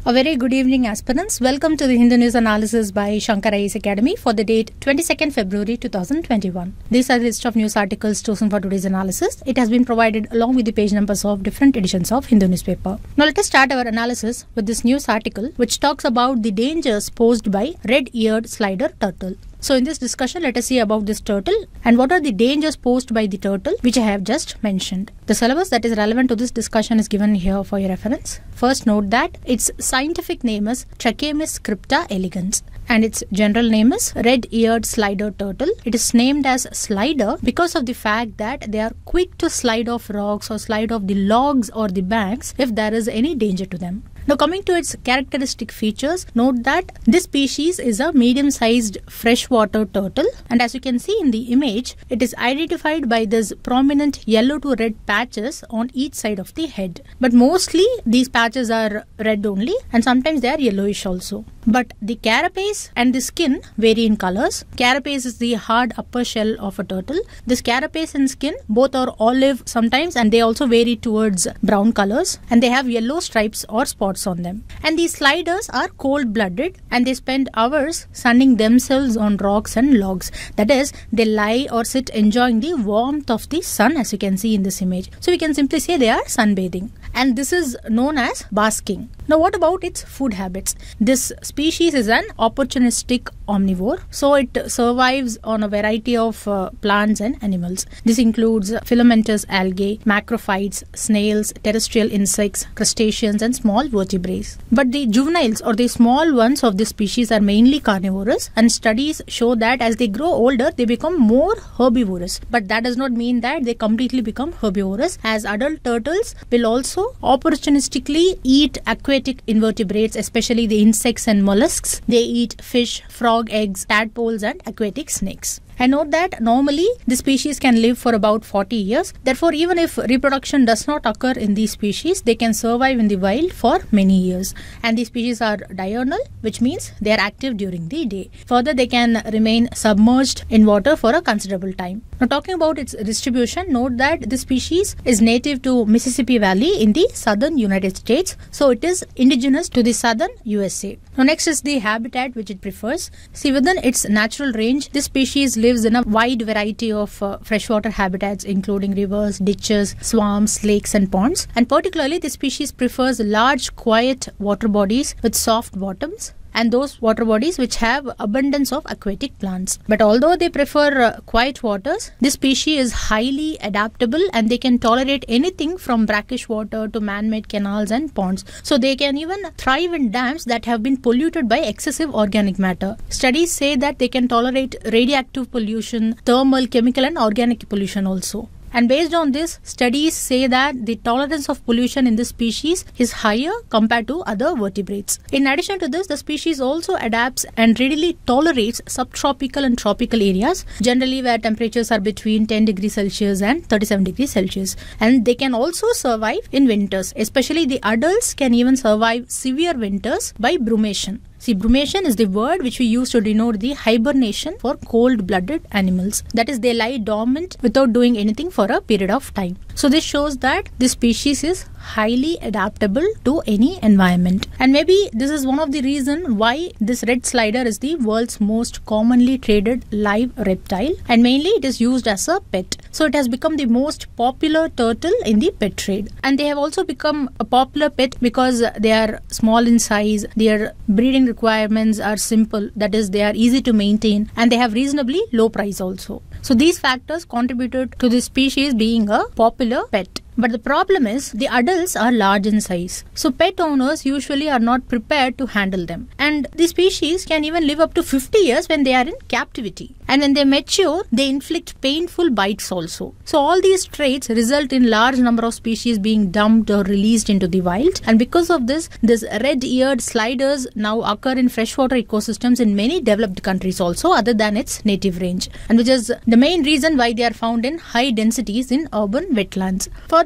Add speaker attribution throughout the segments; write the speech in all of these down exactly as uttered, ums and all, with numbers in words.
Speaker 1: A very good evening, aspirants. Welcome to the Hindu News Analysis by Shankar I A S Academy for the date twenty-second February two thousand twenty-one. These are the list of news articles chosen for today's analysis. It has been provided along with the page numbers of different editions of Hindu newspaper. Now let us start our analysis with this news article which talks about the dangers posed by red-eared slider turtle. So in this discussion, let us see about this turtle and what are the dangers posed by the turtle which I have just mentioned. The syllabus that is relevant to this discussion is given here for your reference. First note that its scientific name is Trachemis crypta elegans and its general name is red-eared slider turtle. It is named as slider because of the fact that they are quick to slide off rocks or slide off the logs or the banks if there is any danger to them. Now coming to its characteristic features, note that this species is a medium-sized freshwater turtle and as you can see in the image, it is identified by this prominent yellow to red patches on each side of the head. But mostly these patches are red only and sometimes they are yellowish also. But the carapace and the skin vary in colors. Carapace is the hard upper shell of a turtle. This carapace and skin both are olive sometimes and they also vary towards brown colors and they have yellow stripes or spots on them. And these sliders are cold-blooded and they spend hours sunning themselves on rocks and logs. That is, they lie or sit enjoying the warmth of the sun as you can see in this image. So we can simply say they are sunbathing. And this is known as basking. Now what about its food habits? This species is an opportunistic omnivore. So it survives on a variety of uh, plants and animals. This includes filamentous algae, macrophytes, snails, terrestrial insects, crustaceans and small vertebrates. But the juveniles or the small ones of this species are mainly carnivorous and studies show that as they grow older they become more herbivorous. But that does not mean that they completely become herbivorous as adult turtles will also opportunistically eat aquatic invertebrates, especially the insects and mollusks. They eat fish, frog eggs, tadpoles and aquatic snakes. And note that normally the species can live for about forty years. Therefore, even if reproduction does not occur in these species, they can survive in the wild for many years. And these species are diurnal, which means they are active during the day. Further, they can remain submerged in water for a considerable time. Now, talking about its distribution, note that this species is native to Mississippi Valley in the southern United States. So, it is indigenous to the southern U S A. Now, next is the habitat which it prefers. See, within its natural range, this species lives lives in a wide variety of uh, freshwater habitats including rivers, ditches, swamps, lakes and ponds. And particularly this species prefers large quiet water bodies with soft bottoms and those water bodies which have abundance of aquatic plants. But although they prefer uh, quiet waters, this species is highly adaptable and they can tolerate anything from brackish water to man-made canals and ponds. So they can even thrive in dams that have been polluted by excessive organic matter. Studies say that they can tolerate radioactive pollution, thermal, chemical and organic pollution also. And based on this, studies say that the tolerance of pollution in this species is higher compared to other vertebrates. In addition to this, the species also adapts and readily tolerates subtropical and tropical areas, generally where temperatures are between ten degrees Celsius and thirty-seven degrees Celsius. And they can also survive in winters, especially the adults can even survive severe winters by brumation. See, brumation is the word which we use to denote the hibernation for cold-blooded animals. That is, they lie dormant without doing anything for a period of time. So this shows that this species is highly adaptable to any environment. And maybe this is one of the reasons why this red slider is the world's most commonly traded live reptile. And mainly it is used as a pet. So it has become the most popular turtle in the pet trade. And they have also become a popular pet because they are small in size, their breeding requirements are simple, that is they are easy to maintain and they have reasonably low price also. So these factors contributed to this species being a popular pet. But the problem is the adults are large in size. So pet owners usually are not prepared to handle them. And the species can even live up to fifty years when they are in captivity. And when they mature, they inflict painful bites also. So all these traits result in large number of species being dumped or released into the wild. And because of this, this red-eared sliders now occur in freshwater ecosystems in many developed countries also other than its native range. And which is the main reason why they are found in high densities in urban wetlands. Further,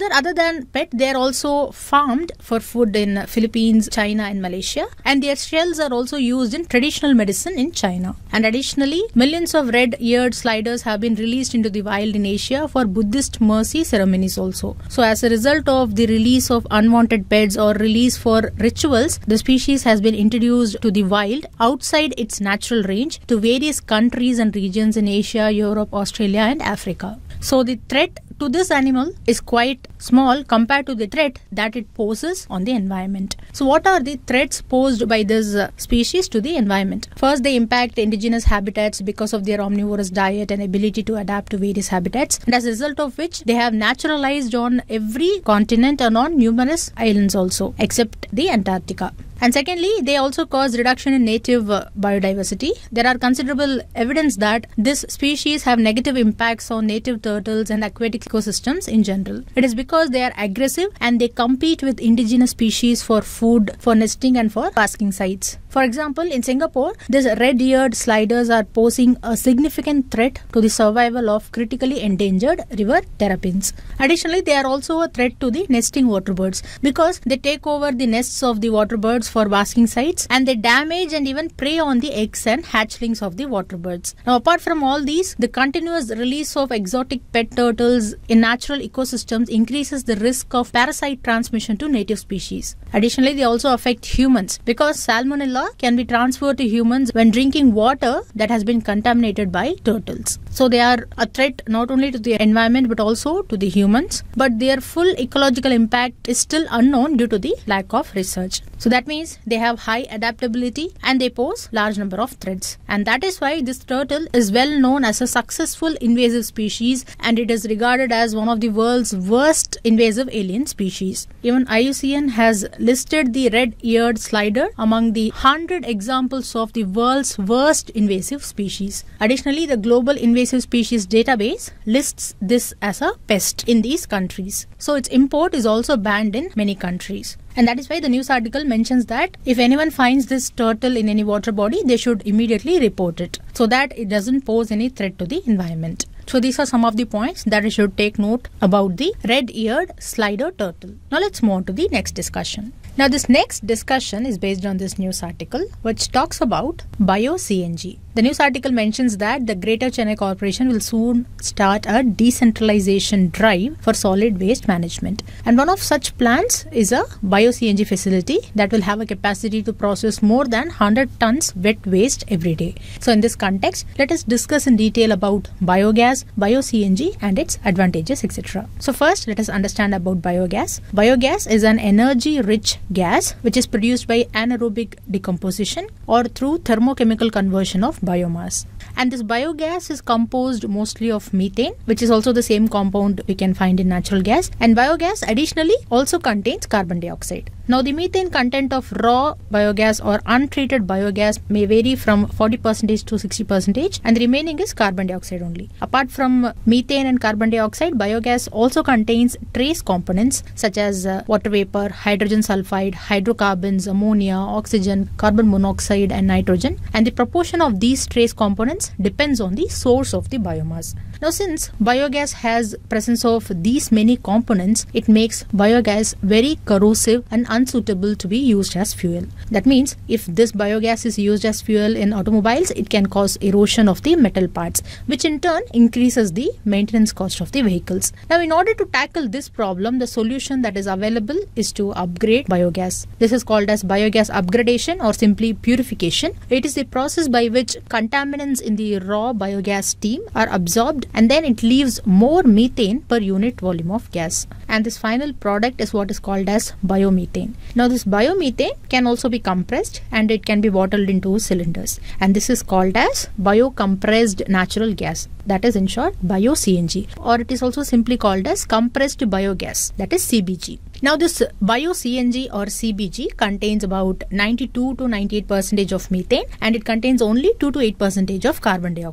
Speaker 1: Further, other than pet, they are also farmed for food in Philippines, China and Malaysia, and their shells are also used in traditional medicine in China. And additionally, millions of red-eared sliders have been released into the wild in Asia for Buddhist mercy ceremonies also. So as a result of the release of unwanted pets or release for rituals, the species has been introduced to the wild outside its natural range to various countries and regions in Asia, Europe, Australia and Africa. So the threat to this animal is quite small compared to the threat that it poses on the environment. So what are the threats posed by this uh, species to the environment? First, they impact indigenous habitats because of their omnivorous diet and ability to adapt to various habitats, and as a result of which they have naturalized on every continent and on numerous islands also, except the Antarctica. And secondly, they also cause reduction in native uh, biodiversity. There are considerable evidence that this species have negative impacts on native turtles and aquatic ecosystems in general. It is because they are aggressive and they compete with indigenous species for food, for nesting and for basking sites. For example, in Singapore, these red-eared sliders are posing a significant threat to the survival of critically endangered river terrapins. Additionally, they are also a threat to the nesting waterbirds because they take over the nests of the waterbirds for basking sites and they damage and even prey on the eggs and hatchlings of the waterbirds. Now, apart from all these, the continuous release of exotic pet turtles in natural ecosystems increases the risk of parasite transmission to native species. Additionally, they also affect humans because salmonella can be transferred to humans when drinking water that has been contaminated by turtles. So they are a threat not only to the environment but also to the humans, but their full ecological impact is still unknown due to the lack of research. So that means they have high adaptability and they pose large number of threats. And that is why this turtle is well known as a successful invasive species and it is regarded as one of the world's worst invasive alien species. Even I U C N has listed the red-eared slider among the one hundred examples of the world's worst invasive species. Additionally, the Global Invasive Species Database lists this as a pest in these countries. So its import is also banned in many countries. And that is why the news article mentions that if anyone finds this turtle in any water body, they should immediately report it so that it doesn't pose any threat to the environment. So these are some of the points that you should take note about the red-eared slider turtle. Now let's move on to the next discussion. Now this next discussion is based on this news article which talks about bio-C N G. The news article mentions that the Greater Chennai Corporation will soon start a decentralization drive for solid waste management. And one of such plans is a bio-C N G facility that will have a capacity to process more than one hundred tons wet waste every day. So in this context, let us discuss in detail about biogas, bio-C N G and its advantages, et cetera. So first, let us understand about biogas. Biogas is an energy-rich gas which is produced by anaerobic decomposition or through thermochemical conversion of biomass. And this biogas is composed mostly of methane, which is also the same compound we can find in natural gas. And biogas additionally also contains carbon dioxide. Now the methane content of raw biogas or untreated biogas may vary from forty percent to sixty percent and the remaining is carbon dioxide only. Apart from methane and carbon dioxide, biogas also contains trace components such as uh, water vapor, hydrogen sulfide, hydrocarbons, ammonia, oxygen, carbon monoxide and nitrogen, and the proportion of these trace components depends on the source of the biomass. Now since biogas has presence of these many components, it makes biogas very corrosive and unsuitable to be used as fuel. That means if this biogas is used as fuel in automobiles, it can cause erosion of the metal parts, which in turn increases the maintenance cost of the vehicles. Now in order to tackle this problem, the solution that is available is to upgrade biogas. This is called as biogas upgradation or simply purification. It is the process by which contaminants in the raw biogas steam are absorbed and then it leaves more methane per unit volume of gas. And this final product is what is called as biomethane. Now this biomethane can also be compressed and it can be bottled into cylinders. And this is called as biocompressed natural gas. That is in short bio-C N G, or it is also simply called as compressed biogas, that is C B G. Now this bio-C N G or C B G contains about ninety-two to ninety-eight percent of methane and it contains only two to eight percent of carbon dioxide.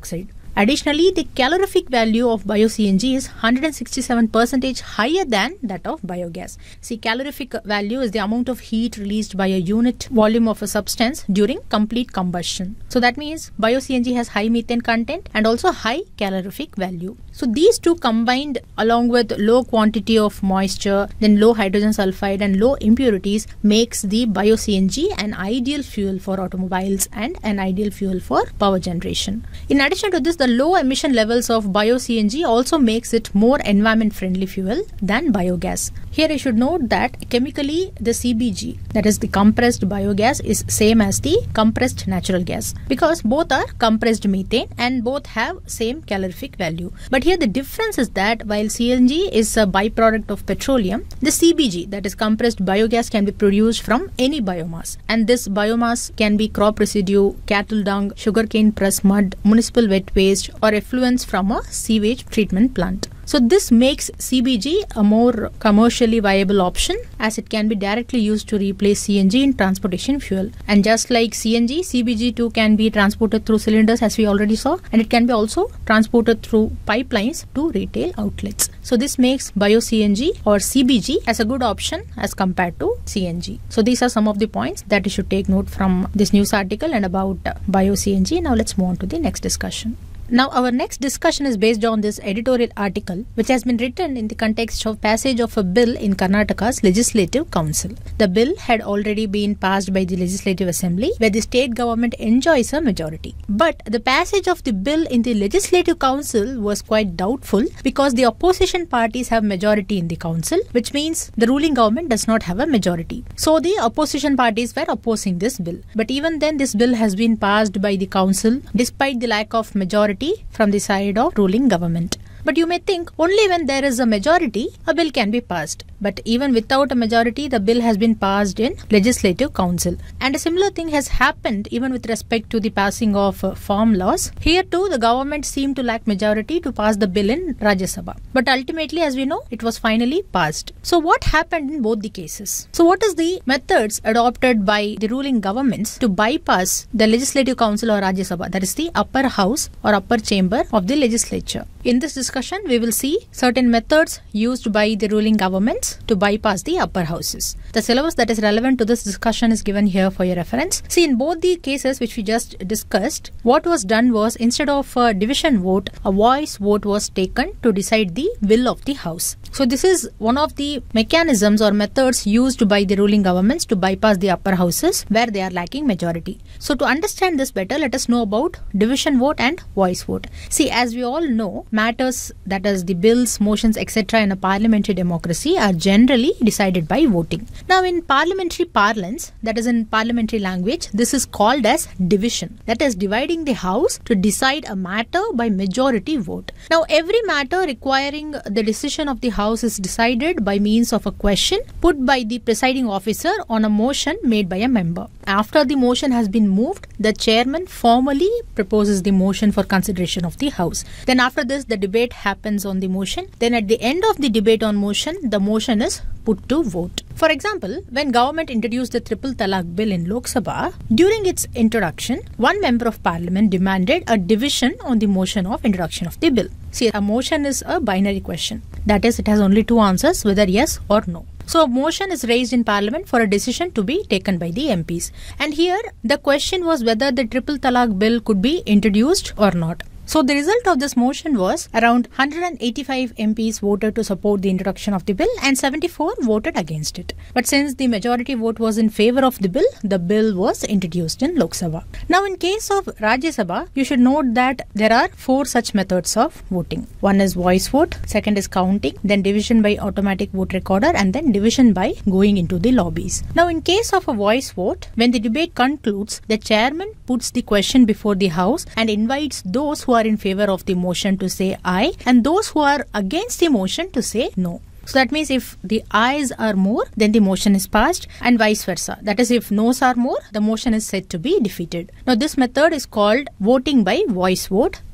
Speaker 1: Additionally, the calorific value of bio-C N G is one hundred sixty-seven percent higher than that of biogas. See, calorific value is the amount of heat released by a unit volume of a substance during complete combustion. So that means bio-C N G has high methane content and also high calorific value. So these two combined along with low quantity of moisture, then low hydrogen sulfide and low impurities makes the bio-C N G an ideal fuel for automobiles and an ideal fuel for power generation. In addition to this, the low emission levels of bio-C N G also makes it more environment friendly fuel than biogas. Here I should note that chemically the C B G, that is the compressed biogas, is same as the compressed natural gas because both are compressed methane and both have same calorific value. But here the difference is that while C N G is a byproduct of petroleum, the C B G, that is compressed biogas, can be produced from any biomass, and this biomass can be crop residue, cattle dung, sugarcane press mud, municipal wet waste or effluents from a sewage treatment plant. So this makes C B G a more commercially viable option as it can be directly used to replace C N G in transportation fuel. And just like C N G, C B G too can be transported through cylinders as we already saw, and it can be also transported through pipelines to retail outlets. So this makes bio-C N G or C B G as a good option as compared to C N G. So these are some of the points that you should take note from this news article and about bio-C N G. Now let's move on to the next discussion. Now our next discussion is based on this editorial article which has been written in the context of passage of a bill in Karnataka's Legislative Council. The bill had already been passed by the Legislative Assembly where the state government enjoys a majority. But the passage of the bill in the Legislative Council was quite doubtful because the opposition parties have majority in the council, which means the ruling government does not have a majority. So the opposition parties were opposing this bill. But even then this bill has been passed by the council despite the lack of majority from the side of ruling government. But you may think only when there is a majority, a bill can be passed. But even without a majority, the bill has been passed in Legislative Council. And a similar thing has happened even with respect to the passing of uh, farm laws. Here too, the government seemed to lack majority to pass the bill in Rajya Sabha. But ultimately, as we know, it was finally passed. So what happened in both the cases? So what is the methods adopted by the ruling governments to bypass the Legislative Council or Rajya Sabha, that is the upper house or upper chamber of the legislature? In this discussion, we will see certain methods used by the ruling governments to bypass the upper houses. The syllabus that is relevant to this discussion is given here for your reference. See, in both the cases which we just discussed, what was done was instead of a division vote, a voice vote was taken to decide the will of the house. So this is one of the mechanisms or methods used by the ruling governments to bypass the upper houses where they are lacking majority. So to understand this better, let us know about division vote and voice vote. See, as we all know, matters, that is the bills, motions, et cetera in a parliamentary democracy are generally decided by voting. Now in parliamentary parlance, that is in parliamentary language, this is called as division. That is dividing the house to decide a matter by majority vote. Now every matter requiring the decision of the house is decided by means of a question put by the presiding officer on a motion made by a member. After the motion has been moved, the chairman formally proposes the motion for consideration of the house. Then after this, the debate happens on the motion. Then at the end of the debate on motion, the motion is put to vote. For example, when government introduced the Triple Talaq Bill in Lok Sabha, during its introduction, one member of parliament demanded a division on the motion of introduction of the bill. See, a motion is a binary question. That is, it has only two answers, whether yes or no. So a motion is raised in parliament for a decision to be taken by the M Ps. And here, the question was whether the Triple Talaq Bill could be introduced or not. So the result of this motion was around one hundred eighty-five M Ps voted to support the introduction of the bill and seventy-four voted against it. But since the majority vote was in favor of the bill, the bill was introduced in Lok Sabha. Now in case of Rajya Sabha, you should note that there are four such methods of voting. One is voice vote, second is counting, then division by automatic vote recorder, and then division by going into the lobbies. Now in case of a voice vote, when the debate concludes, the chairman puts the question before the house and invites those who are in favor of the motion to say aye and those who are against the motion to say no. So that means if the ayes are more, then the motion is passed, and vice versa. That is, if noes are more, the motion is said to be defeated. Now this method is called voting by voice vote,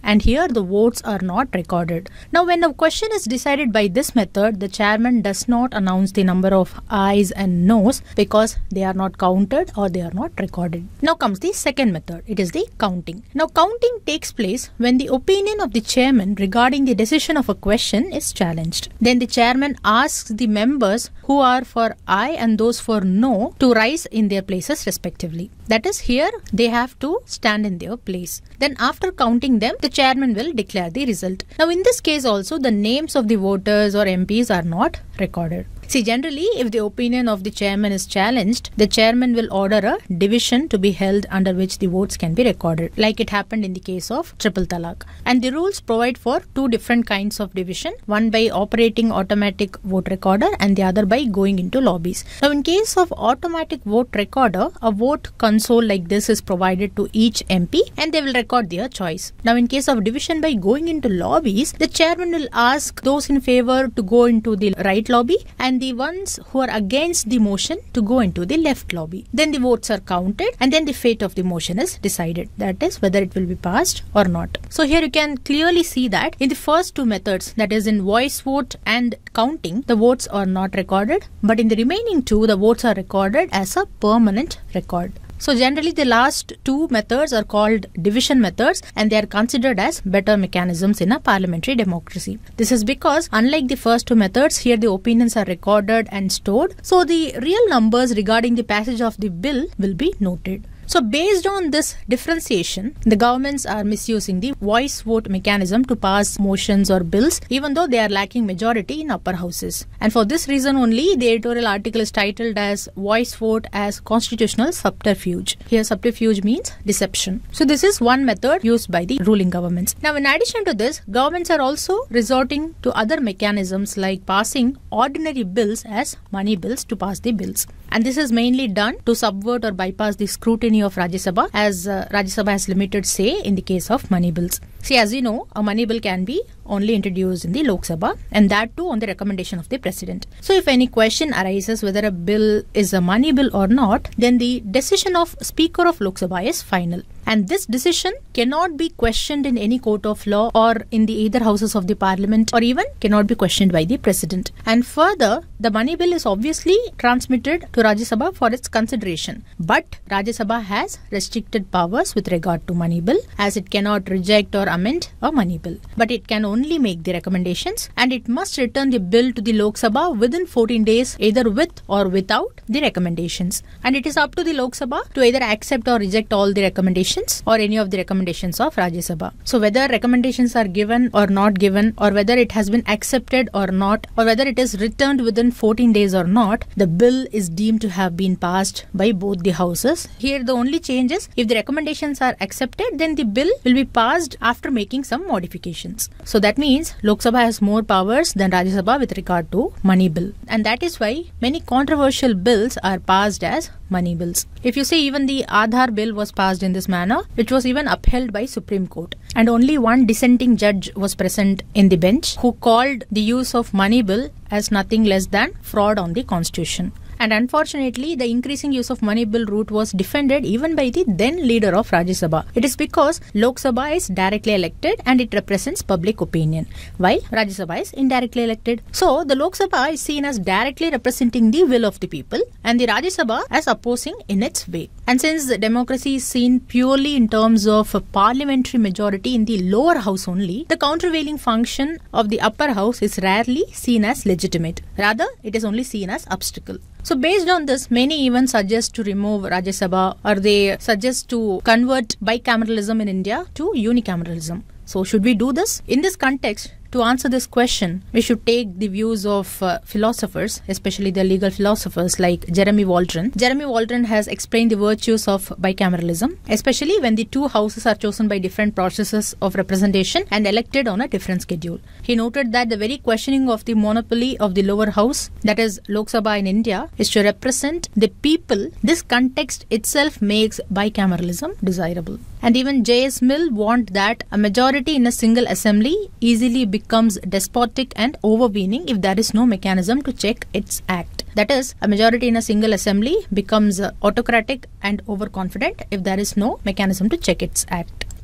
Speaker 1: and here the votes are not recorded. Now when a question is decided by this method, the chairman does not announce the number of ayes and noes because they are not counted or they are not recorded. Now comes the second method. It is the counting. Now counting takes place when the opinion of the chairman regarding the decision of a question is challenged. Then the chairman asks the members who are for aye and those for no to rise in their places respectively. That is, here they have to stand in their place. Then after counting them, the chairman will declare the result. Now in this case also, the names of the voters or M Ps are not recorded. See, generally, if the opinion of the chairman is challenged, the chairman will order a division to be held under which the votes can be recorded, like it happened in the case of Triple Talaq. And the rules provide for two different kinds of division, one by operating automatic vote recorder and the other by going into lobbies. Now, in case of automatic vote recorder, a vote console like this is provided to each M P and they will record their choice. Now, in case of division by going into lobbies, the chairman will ask those in favor to go into the right lobby and the ones who are against the motion to go into the left lobby. Then the votes are counted and then the fate of the motion is decided. That is, whether it will be passed or not. So here you can clearly see that in the first two methods, that is in voice vote and counting, the votes are not recorded, but in the remaining two, the votes are recorded as a permanent record. So generally the last two methods are called division methods and they are considered as better mechanisms in a parliamentary democracy. This is because unlike the first two methods, here the opinions are recorded and stored. So the real numbers regarding the passage of the bill will be noted. So based on this differentiation, the governments are misusing the voice vote mechanism to pass motions or bills, even though they are lacking majority in upper houses. And for this reason only, the editorial article is titled as Voice Vote as Constitutional Subterfuge. Here subterfuge means deception. So this is one method used by the ruling governments. Now in addition to this, governments are also resorting to other mechanisms like passing ordinary bills as money bills to pass the bills. And this is mainly done to subvert or bypass the scrutiny of Rajya Sabha, as uh, Rajya Sabha has limited say in the case of money bills. See, as you know, a money bill can be only introduced in the Lok Sabha, and that too on the recommendation of the President. So if any question arises whether a bill is a money bill or not, then the decision of Speaker of Lok Sabha is final. And this decision cannot be questioned in any court of law or in the either houses of the parliament, or even cannot be questioned by the President. And further, the money bill is obviously transmitted to Rajya Sabha for its consideration. But Rajya Sabha has restricted powers with regard to money bill, as it cannot reject or amend a money bill. But it can only make the recommendations, and it must return the bill to the Lok Sabha within fourteen days, either with or without the recommendations. And it is up to the Lok Sabha to either accept or reject all the recommendations or any of the recommendations of Rajya Sabha. So whether recommendations are given or not given, or whether it has been accepted or not, or whether it is returned within fourteen days or not, the bill is deemed to have been passed by both the houses. Here the only change is if the recommendations are accepted, then the bill will be passed after making some modifications. So that means Lok Sabha has more powers than Rajya Sabha with regard to money bill. And that is why many controversial bills are passed as money bills. If you see, even the Aadhaar bill was passed in this manner, which was even upheld by Supreme Court. And only one dissenting judge was present in the bench who called the use of money bill as nothing less than fraud on the constitution. And unfortunately, the increasing use of money bill route was defended even by the then leader of Rajya Sabha. It is because Lok Sabha is directly elected and it represents public opinion, while Rajya Sabha is indirectly elected. So, the Lok Sabha is seen as directly representing the will of the people and the Rajya Sabha as opposing in its way. And since democracy is seen purely in terms of a parliamentary majority in the lower house only, the countervailing function of the upper house is rarely seen as legitimate. Rather, it is only seen as obstacle. So based on this, many even suggest to remove Rajya Sabha, or they suggest to convert bicameralism in India to unicameralism. So should we do this? In this context, to answer this question, we should take the views of uh, philosophers, especially the legal philosophers like Jeremy Waldron. Jeremy Waldron has explained the virtues of bicameralism, especially when the two houses are chosen by different processes of representation and elected on a different schedule. He noted that the very questioning of the monopoly of the lower house, that is Lok Sabha in India, is to represent the people. This context itself makes bicameralism desirable. And even J S Mill warned that a majority in a single assembly easily becomes despotic and overweening if there is no mechanism to check its act. That is, a majority in a single assembly becomes uh, autocratic and overconfident if there is no mechanism to check its act.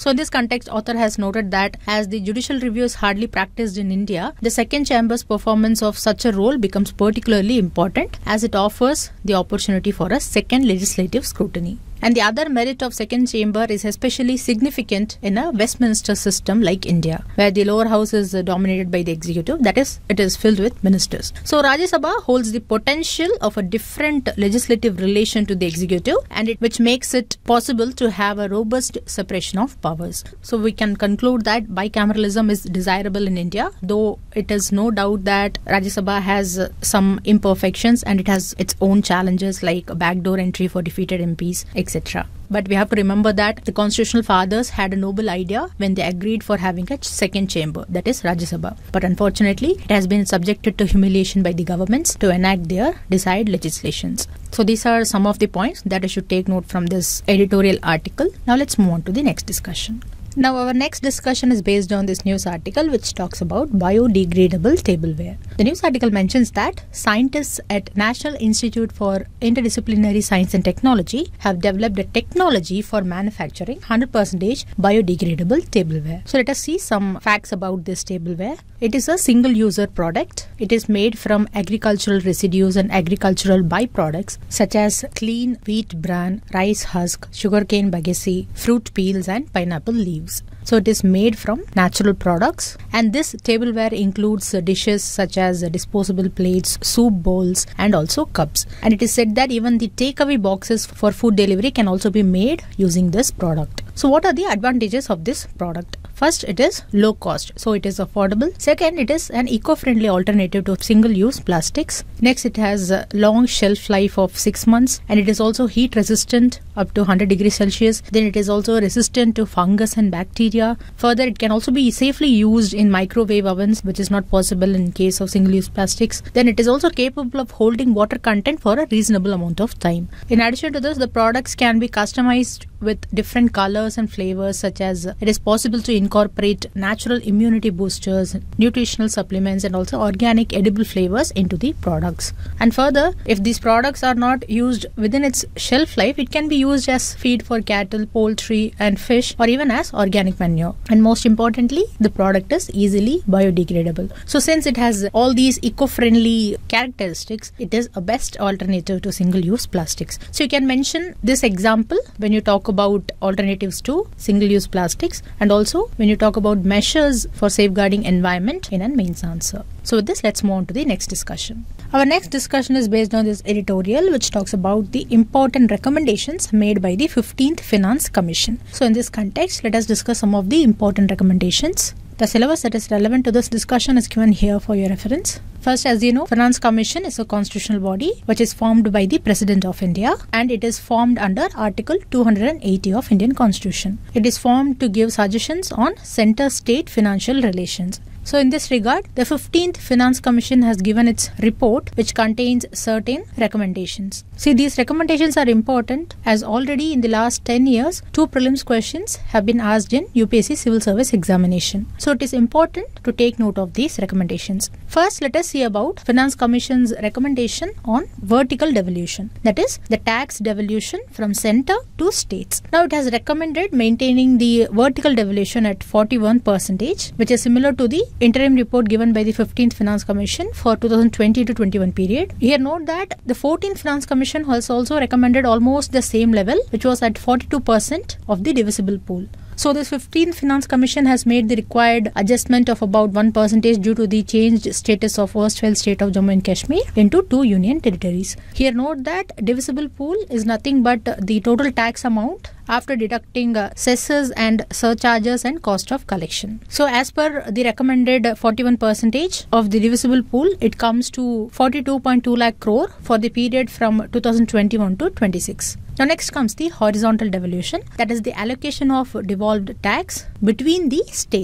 Speaker 1: So in this context, author has noted that as the judicial review is hardly practiced in India, the second chamber's performance of such a role becomes particularly important as it offers the opportunity for a second legislative scrutiny. And the other merit of second chamber is especially significant in a Westminster system like India, where the lower house is dominated by the executive, that is, it is filled with ministers. So Rajya Sabha holds the potential of a different legislative relation to the executive, and it which makes it possible to have a robust separation of powers. So we can conclude that bicameralism is desirable in India, though it is no doubt that Rajya Sabha has some imperfections and it has its own challenges like backdoor entry for defeated M Ps, et cetera. But we have to remember that the constitutional fathers had a noble idea when they agreed for having a second chamber, that is Rajya Sabha. But unfortunately, it has been subjected to humiliation by the governments to enact their desired legislations. So these are some of the points that I should take note from this editorial article. Now let's move on to the next discussion. Now our next discussion is based on this news article which talks about biodegradable tableware. The news article mentions that scientists at National Institute for Interdisciplinary Science and Technology have developed a technology for manufacturing one hundred percent biodegradable tableware. So let us see some facts about this tableware. It is a single-user product. It is made from agricultural residues and agricultural byproducts such as clean wheat bran, rice husk, sugarcane bagasse, fruit peels and pineapple leaves. So it is made from natural products, and this tableware includes uh, dishes such as uh, disposable plates, soup bowls and also cups. And it is said that even the takeaway boxes for food delivery can also be made using this product. So what are the advantages of this product? First, it is low cost, so it is affordable. Second, it is an eco-friendly alternative to single-use plastics. Next, it has a long shelf life of six months and it is also heat resistant up to one hundred degrees Celsius. Then it is also resistant to fungus and bacteria. Further, it can also be safely used in microwave ovens, which is not possible in case of single-use plastics. Then it is also capable of holding water content for a reasonable amount of time. In addition to this, the products can be customized with different colors and flavors, such as it is possible to incorporate natural immunity boosters, nutritional supplements and also organic edible flavors into the products. And further, if these products are not used within its shelf life, it can be used as feed for cattle, poultry and fish, or even as organic manure. And most importantly, the product is easily biodegradable. So since it has all these eco-friendly characteristics, it is a best alternative to single-use plastics. So you can mention this example when you talk about alternatives to single-use plastics, and also when you talk about measures for safeguarding environment in a mains answer. So with this, let's move on to the next discussion. Our next discussion is based on this editorial which talks about the important recommendations made by the fifteenth Finance Commission. So in this context, let us discuss some of the important recommendations. The syllabus that is relevant to this discussion is given here for your reference. First, as you know, Finance Commission is a constitutional body which is formed by the President of India, and it is formed under Article two hundred eighty of Indian Constitution. It is formed to give suggestions on center-state financial relations. So in this regard, the fifteenth Finance Commission has given its report which contains certain recommendations. See, these recommendations are important as already in the last ten years, two prelims questions have been asked in U P S C Civil Service examination. So it is important to take note of these recommendations. First, let us see about Finance Commission's recommendation on vertical devolution, that is the tax devolution from center to states. Now it has recommended maintaining the vertical devolution at forty-one percent, which is similar to the interim report given by the fifteenth Finance Commission for two thousand twenty to twenty-one period. Here note that the fourteenth Finance Commission has also recommended almost the same level, which was at forty-two percent of the divisible pool. So this fifteenth Finance Commission has made the required adjustment of about one percent due to the changed status of erstwhile state of Jammu and Kashmir into two union territories. Here note that divisible pool is nothing but the total tax amount after deducting uh, cesses and surcharges and cost of collection. So as per the recommended forty-one percent of the divisible pool, it comes to forty-two point two lakh crore for the period from two thousand twenty-one to twenty-six. Now next comes the horizontal devolution, that is the allocation of devolved tax between the states.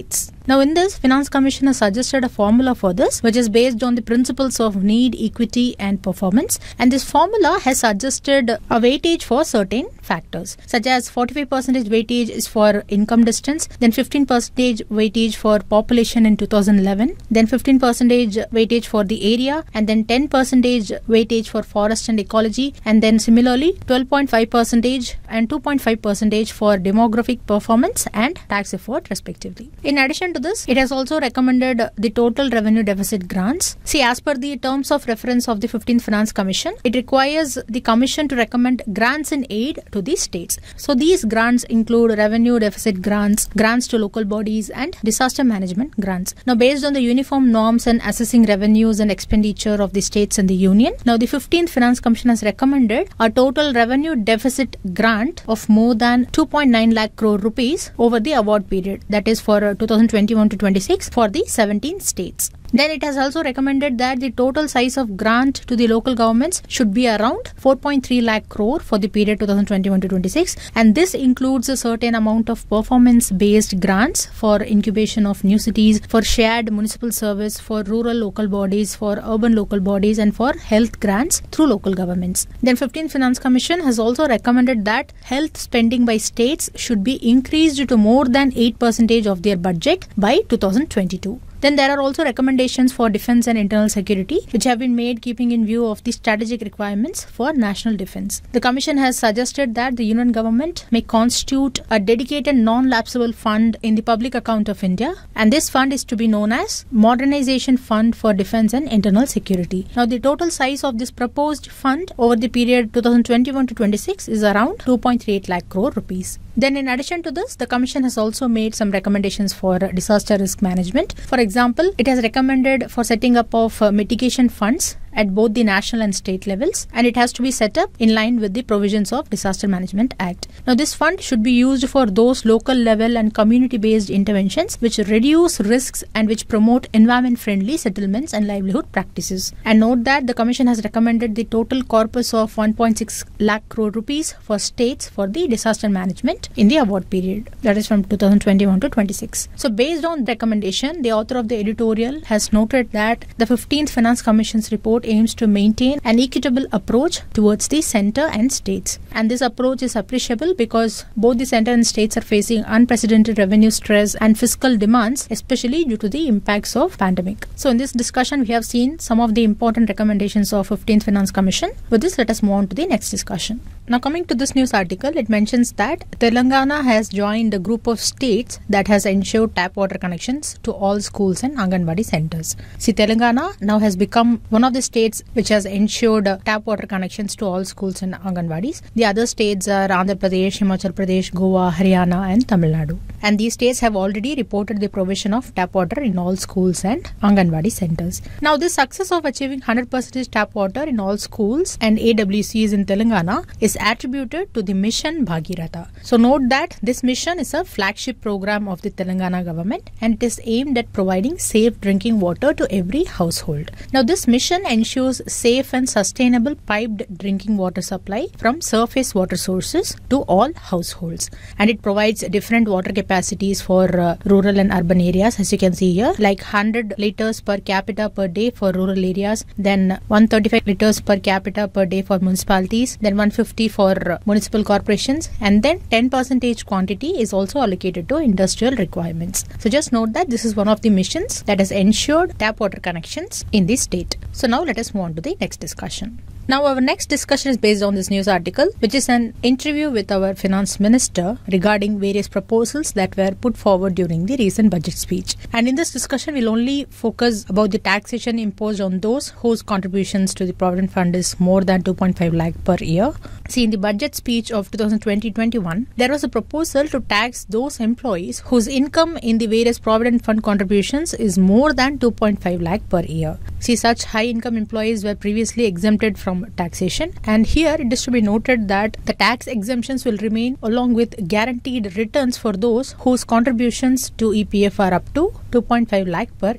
Speaker 1: Now in this, Finance Commission has suggested a formula for this, which is based on the principles of need, equity and performance. And this formula has suggested a weightage for certain factors, such as forty-five percent weightage is for income distance, then fifteen percent weightage for population in two thousand eleven, then fifteen percent weightage for the area, and then ten percent weightage for forest and ecology, and then similarly twelve point five percent and two point five percent for demographic performance and tax effort respectively. In addition to this, it has also recommended the total revenue deficit grants. See, as per the terms of reference of the fifteenth Finance Commission, it requires the Commission to recommend grants in aid to the states. So these grants include revenue deficit grants, grants to local bodies and disaster management grants. Now based on the uniform norms and assessing revenues and expenditure of the states and the union, now the fifteenth Finance Commission has recommended a total revenue deficit grant of more than two point nine lakh crore rupees over the award period, that is for uh, two thousand twenty-one to twenty-six for the seventeen states. Then it has also recommended that the total size of grant to the local governments should be around four point three lakh crore for the period two thousand twenty-one to twenty-six, and this includes a certain amount of performance based grants for incubation of new cities, for shared municipal service, for rural local bodies, for urban local bodies, and for health grants through local governments. Then fifteenth Finance Commission has also recommended that health spending by states should be increased to more than eight percent of their budget by two thousand twenty-two. Then there are also recommendations for defense and internal security, which have been made keeping in view of the strategic requirements for national defense. The Commission has suggested that the Union Government may constitute a dedicated non-lapsable fund in the public account of India, and this fund is to be known as Modernization Fund for Defense and Internal Security. Now the total size of this proposed fund over the period two thousand twenty-one to twenty-six is around two point three eight lakh crore rupees. Then in addition to this, the Commission has also made some recommendations for disaster risk management. For example, it has recommended for setting up of uh, mitigation funds at both the national and state levels, and it has to be set up in line with the provisions of Disaster Management Act. Now this fund should be used for those local level and community based interventions which reduce risks and which promote environment friendly settlements and livelihood practices. And note that the Commission has recommended the total corpus of one point six lakh crore rupees for states for the disaster management in the award period, that is from two thousand twenty-one to twenty-six. So based on the recommendation, the author of the editorial has noted that the fifteenth Finance Commission's report aims to maintain an equitable approach towards the center and states. And this approach is appreciable because both the center and states are facing unprecedented revenue stress and fiscal demands, especially due to the impacts of pandemic. So in this discussion, we have seen some of the important recommendations of fifteenth Finance Commission. With this, let us move on to the next discussion. Now coming to this news article, it mentions that Telangana has joined a group of states that has ensured tap water connections to all schools and Anganwadi centers. See, Telangana now has become one of the states which has ensured uh, tap water connections to all schools and Anganwadis. The other states are Andhra Pradesh, Himachal Pradesh, Goa, Haryana and Tamil Nadu. And these states have already reported the provision of tap water in all schools and Anganwadi centers. Now this success of achieving one hundred percent tap water in all schools and A W Cs in Telangana is attributed to the Mission Bhagiratha. So note that this mission is a flagship program of the Telangana government, and it is aimed at providing safe drinking water to every household. Now this mission ensures safe and sustainable piped drinking water supply from surface water sources to all households, and it provides different water capacities for uh, rural and urban areas, as you can see here, like one hundred liters per capita per day for rural areas, then one hundred thirty-five liters per capita per day for municipalities, then one hundred fifty for uh, municipal corporations, and then ten percent quantity is also allocated to industrial requirements. So just note that this is one of the missions that has ensured tap water connections in the state. So now let us move on to the next discussion. Now our next discussion is based on this news article, which is an interview with our finance minister regarding various proposals that were put forward during the recent budget speech. And in this discussion, we'll only focus about the taxation imposed on those whose contributions to the Provident Fund is more than two point five lakh per year. See, in the budget speech of two thousand twenty to twenty-one, there was a proposal to tax those employees whose income in the various Provident Fund contributions is more than two point five lakh per year. See, such high income employees were previously exempted from taxation, and here it is to be noted that the tax exemptions will remain along with guaranteed returns for those whose contributions to E P F are up to two point five lakh per year.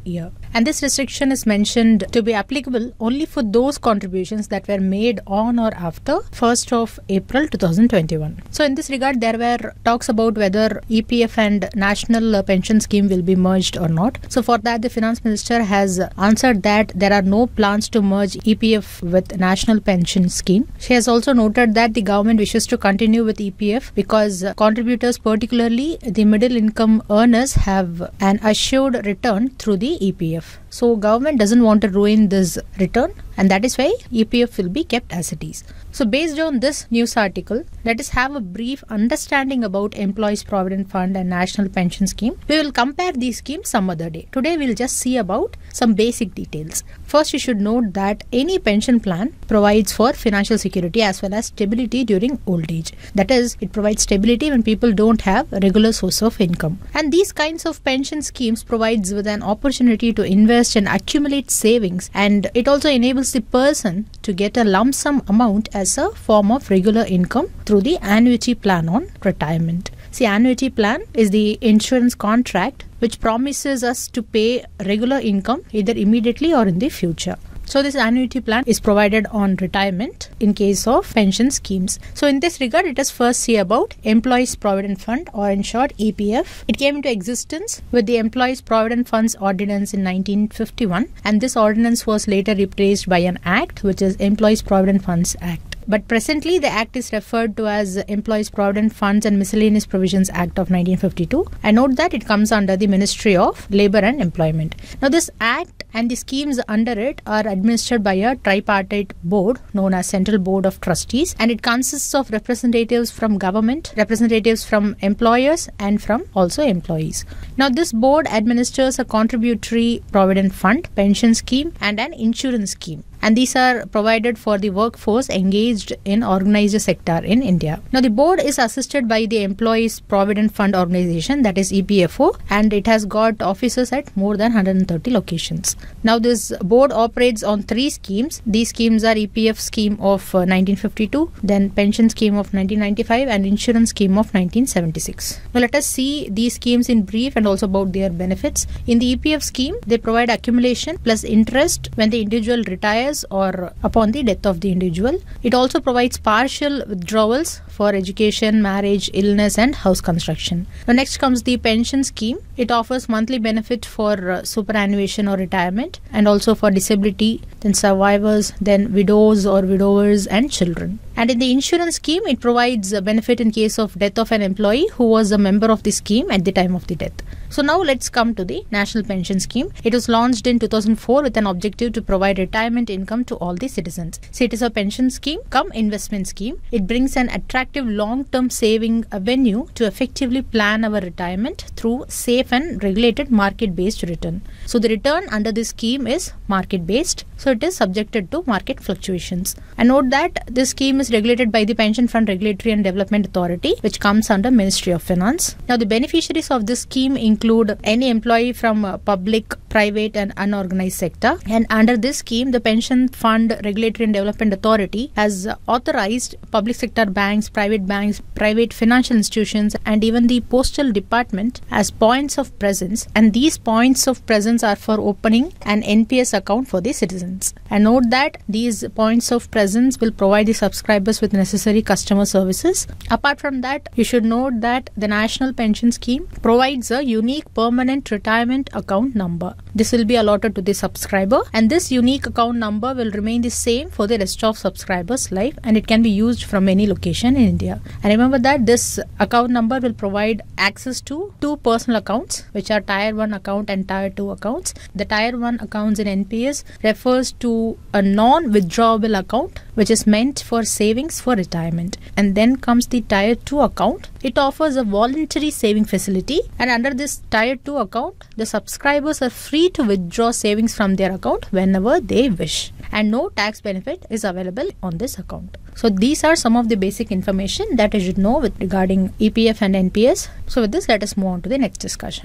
Speaker 1: And this restriction is mentioned to be applicable only for those contributions that were made on or after first of April two thousand twenty-one. So in this regard, there were talks about whether E P F and National Pension Scheme will be merged or not. So for that, the Finance Minister has answered that there are no plans to merge E P F with National Pension Scheme. She has also noted that the government wishes to continue with E P F because contributors, particularly the middle income earners, have an assured return through the E P F. So government doesn't want to ruin this return, and that is why E P F will be kept as it is. So based on this news article, let us have a brief understanding about Employees Provident Fund and National Pension Scheme. We will compare these schemes some other day. Today we will just see about some basic details. First, you should note that any pension plan provides for financial security as well as stability during old age. That is, it provides stability when people don't have a regular source of income. And these kinds of pension schemes provides with an opportunity to invest and accumulate savings, and it also enables the person to get a lump sum amount as a form of regular income through the annuity plan on retirement. See, annuity plan is the insurance contract which promises us to pay regular income either immediately or in the future. So this annuity plan is provided on retirement in case of pension schemes. So in this regard, let us first see about Employees Provident Fund, or in short E P F. It came into existence with the Employees Provident Funds Ordinance in nineteen fifty-one, and this ordinance was later replaced by an act, which is Employees Provident Funds Act. But presently, the Act is referred to as Employees Provident Funds and Miscellaneous Provisions Act of nineteen fifty-two. I note that it comes under the Ministry of Labour and Employment. Now, this Act and the schemes under it are administered by a tripartite board known as Central Board of Trustees, and it consists of representatives from government, representatives from employers, and from also employees. Now, this board administers a contributory provident fund, pension scheme, and an insurance scheme. And these are provided for the workforce engaged in organized sector in India. Now, the board is assisted by the Employees Provident Fund Organization, that is E P F O, and it has got offices at more than one hundred thirty locations. Now, this board operates on three schemes. These schemes are E P F scheme of uh, nineteen fifty-two, then pension scheme of nineteen ninety-five, and insurance scheme of nineteen seventy-six. Now, let us see these schemes in brief and also about their benefits. In the E P F scheme, they provide accumulation plus interest when the individual retires or upon the death of the individual. It also provides partial withdrawals for education, marriage, illness, and house construction. Now, next comes the pension scheme. It offers monthly benefit for uh, superannuation or retirement, and also for disability, then survivors, then widows or widowers, and children. And in the insurance scheme, it provides a benefit in case of death of an employee who was a member of the scheme at the time of the death. So now let's come to the National Pension Scheme. It was launched in two thousand four with an objective to provide retirement income to all the citizens. So it is a pension scheme cum investment scheme. It brings an attractive long-term saving avenue to effectively plan our retirement through safe and regulated market-based return. So the return under this scheme is market-based. So it is subjected to market fluctuations. And note that this scheme is regulated by the Pension Fund Regulatory and Development Authority, which comes under Ministry of Finance. Now, the beneficiaries of this scheme include any employee from uh, public, private, and unorganized sector. And under this scheme, the Pension Fund Regulatory and Development Authority has uh, authorized public sector banks, private banks, private financial institutions, and even the Postal Department as points of presence. And these points of presence are for opening an N P S account for the citizens. And note that these points of presence will provide the subscribers with necessary customer services. Apart from that, you should note that the National Pension Scheme provides a unique permanent retirement account number. This will be allotted to the subscriber, and this unique account number will remain the same for the rest of subscribers' life, and it can be used from any location in India. And remember that this account number will provide access to two personal accounts, which are Tier one account and Tier two accounts. The Tier one accounts in N P S refers to a non-withdrawable account, which is meant for savings for retirement. And then comes the Tier two account. It offers a voluntary saving facility, and under this Tier two account, the subscribers are free to withdraw savings from their account whenever they wish, and no tax benefit is available on this account. So these are some of the basic information that you should know with regarding E P F and N P S. So with this, let us move on to the next discussion.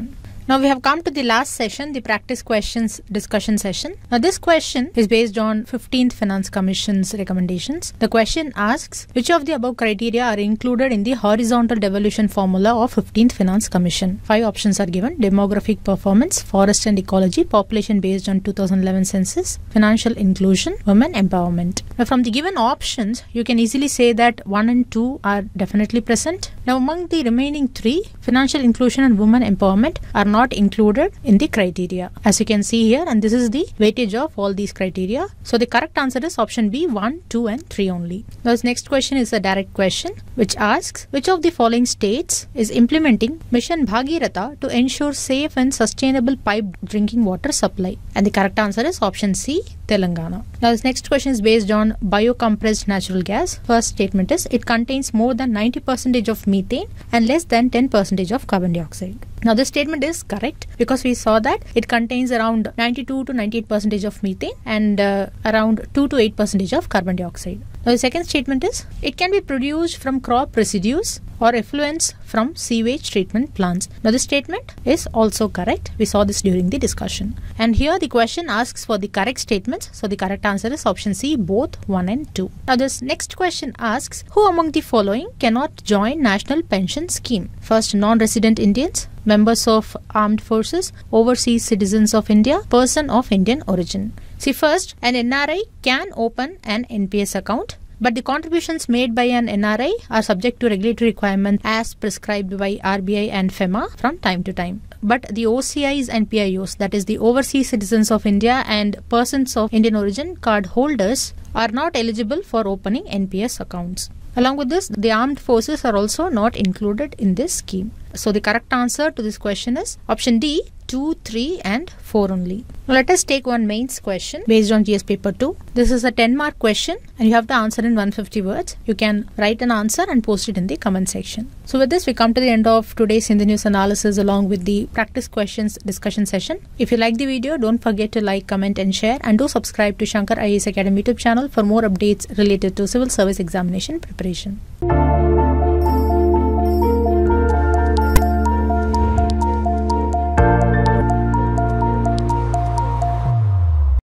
Speaker 1: Now we have come to the last session, the practice questions discussion session. Now this question is based on fifteenth Finance Commission's recommendations. The question asks, which of the above criteria are included in the horizontal devolution formula of fifteenth Finance Commission? Five options are given: demographic performance, forest and ecology, population based on two thousand eleven census, financial inclusion, women empowerment. Now from the given options, you can easily say that one and two are definitely present. Now among the remaining three, financial inclusion and women empowerment are not included in the criteria, as you can see here, and this is the weightage of all these criteria. So the correct answer is option B, one, two and three only. Now this next question is a direct question which asks, which of the following states is implementing Mission Bhagiratha to ensure safe and sustainable piped drinking water supply? And the correct answer is option C, Telangana. Now this next question is based on biocompressed natural gas. First statement is, it contains more than ninety percent of methane and less than ten percent of carbon dioxide. Now this statement is correct because we saw that it contains around ninety-two to ninety-eight percent of methane and uh, around two to eight percent of carbon dioxide. Now the second statement is, it can be produced from crop residues or effluents from sewage treatment plants. Now this statement is also correct. We saw this during the discussion. And here the question asks for the correct statements. So the correct answer is option C, both one and two. Now this next question asks, who among the following cannot join National Pension Scheme? First, non-resident Indians, members of armed forces, overseas citizens of India, person of Indian origin. See, first, an N R I can open an N P S account, but the contributions made by an N R I are subject to regulatory requirements as prescribed by R B I and FEMA from time to time. But the O C Is and P I Os, that is the overseas citizens of India and persons of Indian origin card holders, are not eligible for opening N P S accounts. Along with this, the armed forces are also not included in this scheme. So the correct answer to this question is option D, two, three and four only. Now let us take one mains question based on G S paper two. This is a ten mark question and you have to answer in one hundred fifty words. You can write an answer and post it in the comment section. So with this, we come to the end of today's Hindu News analysis along with the practice questions discussion session. If you like the video, don't forget to like, comment and share, and do subscribe to Shankar I A S Academy YouTube channel for more updates related to civil service examination preparation.